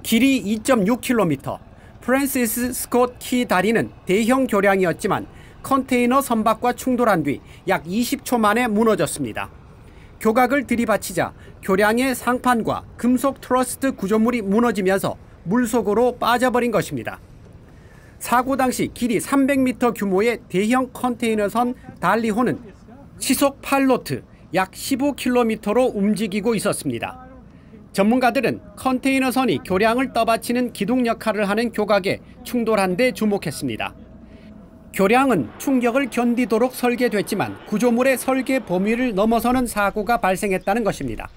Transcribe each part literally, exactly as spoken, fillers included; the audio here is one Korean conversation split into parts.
길이 이 점 육 킬로미터, 프랜시스 스콧 키 다리는 대형 교량이었지만 컨테이너 선박과 충돌한 뒤 약 이십 초 만에 무너졌습니다. 교각을 들이받치자 교량의 상판과 금속 트러스트 구조물이 무너지면서 물속으로 빠져버린 것입니다. 사고 당시 길이 삼백 미터 규모의 대형 컨테이너선 달리호는 시속 팔 노트 약 십오 킬로미터로 움직이고 있었습니다. 전문가들은 컨테이너선이 교량을 떠받치는 기둥 역할을 하는 교각에 충돌한 데 주목했습니다. 교량은 충격을 견디도록 설계됐지만 구조물의 설계 범위를 넘어서는 사고가 발생했다는 것입니다.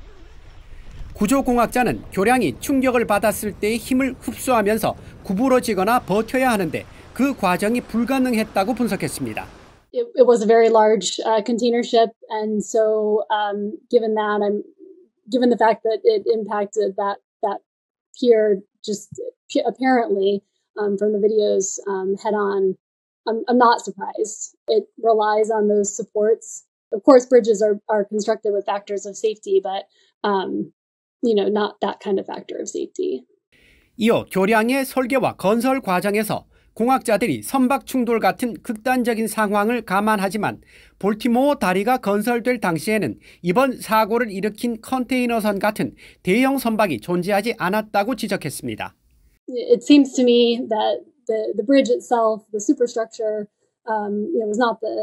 구조공학자는 교량이 충격을 받았을 때의 힘을 흡수하면서 구부러지거나 버텨야 하는데 그 과정이 불가능했다고 분석했습니다. It, it was a very large uh, container ship, and so um, given that, I'm given the fact that it impacted that that pier just apparently um, from the videos um, head on. I'm, I'm not surprised. It relies on those supports. Of course, bridges are, are constructed with factors of safety, but um, you know, not that kind of factor of safety. 이어 교량의 설계와 건설 과정에서 공학자들이 선박 충돌 같은 극단적인 상황을 감안하지만 볼티모어 다리가 건설될 당시에는 이번 사고를 일으킨 컨테이너선 같은 대형 선박이 존재하지 않았다고 지적했습니다. It seems to me that the the bridge itself, the superstructure, um, you know, was not the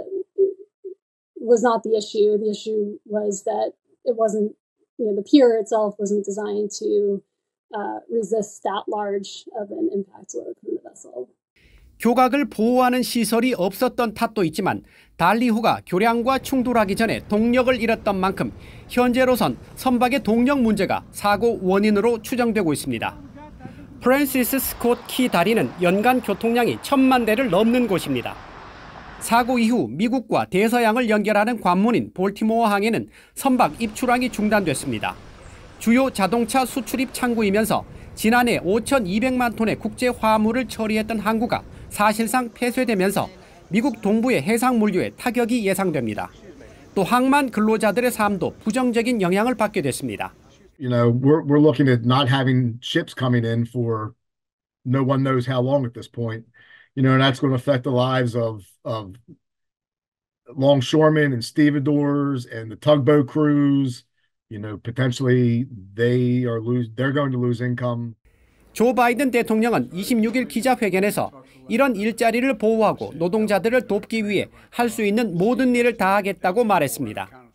was not the issue. The issue was that it wasn't, you know, the pier itself wasn't designed to uh, resist that large of an impact load from the vessel. 교각을 보호하는 시설이 없었던 탓도 있지만 달리호가 교량과 충돌하기 전에 동력을 잃었던 만큼 현재로선 선박의 동력 문제가 사고 원인으로 추정되고 있습니다. 프랜시스 스콧 키 다리는 연간 교통량이 천만 대를 넘는 곳입니다. 사고 이후 미국과 대서양을 연결하는 관문인 볼티모어 항에는 선박 입출항이 중단됐습니다. 주요 자동차 수출입 창구이면서 지난해 오천이백만 톤의 국제 화물을 처리했던 항구가 사실상 폐쇄되면서 미국 동부의 해상 물류에 타격이 예상됩니다. 또 항만 근로자들의 삶도 부정적인 영향을 받게 됐습니다. You know, we're we're looking at not having ships coming in for no one knows how long at this point. You know, and that's going to affect the lives of of longshoremen and stevedores and the tugboat crews. You know, potentially they are lose they're going to lose income. 조 바이든 대통령은 이십육 일 기자회견에서 이런 일자리를 보호하고 노동자들을 돕기 위해 할 수 있는 모든 일을 다하겠다고 말했습니다.